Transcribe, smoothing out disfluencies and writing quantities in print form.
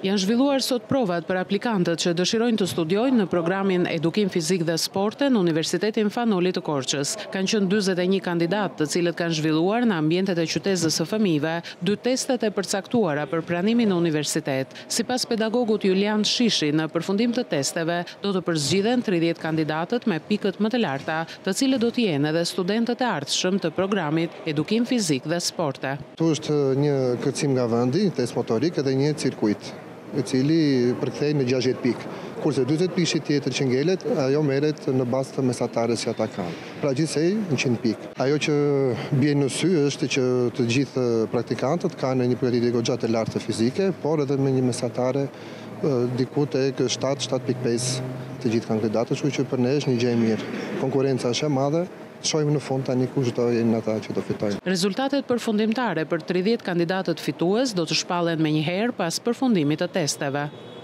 Janë zhvilluar sot provat për aplikantët që dëshirojnë të studiojnë në programin Edukim Fizik dhe Sporte në Universitetin Fanoli të Korçës. Kanë qenë 41 kandidatë, të cilët kanë zhvilluar në ambientet e qytetës së fëmijëve 2 testet e përcaktuara për pranimin në universitet. Sipas pedagogut Julian Shishi, në përfundim të testeve do të përzgjidhen 30 kandidatët me pikët më të larta, të cilët do të jenë edhe studentët e ardhshëm të programit Edukim Fizik dhe Sporte. Tu është një kërcim nga vendi, test motorik edhe një cirkuit, i cili përkthej në 60 pikë. Kurse 40 pikë tjetër që ngelet, ajo merret në bazë të mesatarës që ata kanë. Pra gjithsej 100 pikë. Ajo që bie në sy është që të gjithë praktikantët kanë një përgatitje goxha të lartë të fizike, por edhe me një mesatare diku tek 7.5 të gjithë kandidatët, kështu që për ne është një gjë e mirë. Konkurenca është e madhe. Shohim në fund tani kush do jenë ata që do fitojnë. Rezultatet përfundimtare për 30 kandidatët fitues do të shpallen menjëherë pas përfundimit të testeve.